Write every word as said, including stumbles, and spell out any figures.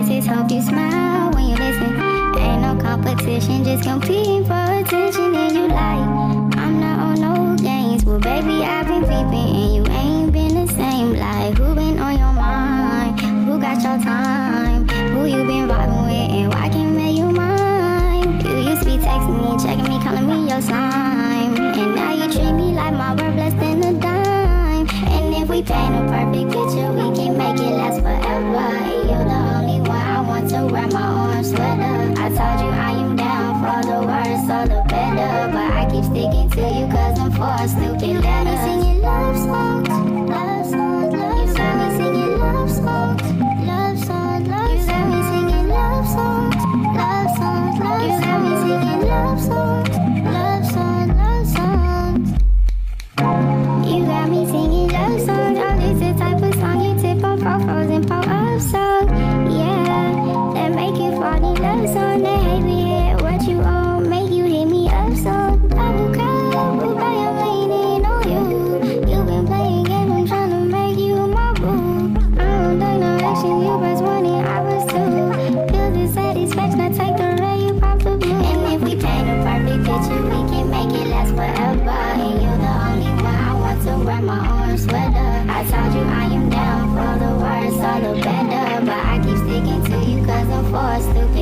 kisses, hope you smile when you listen. Ain't no competition, just competing for attention. And you like, I'm not on no games. Well, baby, I've been peeping and you ain't been the same. Like, who been on your mind? Who got your time? Who you been vibing with and why can't make you mine? You used to be texting me, checking me, calling me your slime. And now you treat me like my word less than a dime. And if we paint a perfect picture, we can make it last forever. And you're the only one I want to wear my orange sweater. I told you I am down for the worse or the better, but I keep sticking to you cause I'm for a stupid letter. Singing love songs, love songs, love songs. You got me singing love songs, love songs, love songs. You got me singing love songs, love songs, love songs. You got me singing love songs, love songs, love songs. You got me singing love songs. Oh, this the type of song you tip on profiles and pop up songs. Yeah, that make you fall in love song. That heavy hit what you own, make you hit me up song. Double cup, boo, boy, I'm leaning on you. You been playing games, I'm tryna make you my boo. I don't take no action, you press one and I was two. Feel the satisfaction, I take the ray, you pop the blue. And if we paint a perfect picture, we can make it last forever. And you're the only one I want to wear my orange sweater. I told you I am down for the worse or the better, but I keep sticking to you cause I'm for a stupid